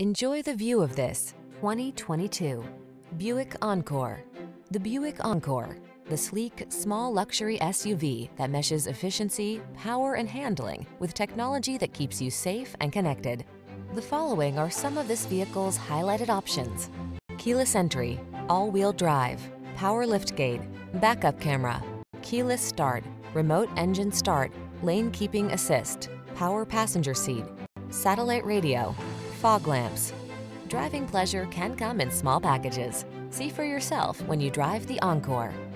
Enjoy the view of this 2022 Buick Encore. The Buick Encore, the sleek, small luxury SUV that meshes efficiency, power, and handling with technology that keeps you safe and connected. The following are some of this vehicle's highlighted options: keyless entry, all-wheel drive, power liftgate, backup camera, keyless start, remote engine start, lane keeping assist, power passenger seat, satellite radio, fog lamps. Driving pleasure can come in small packages. See for yourself when you drive the Encore.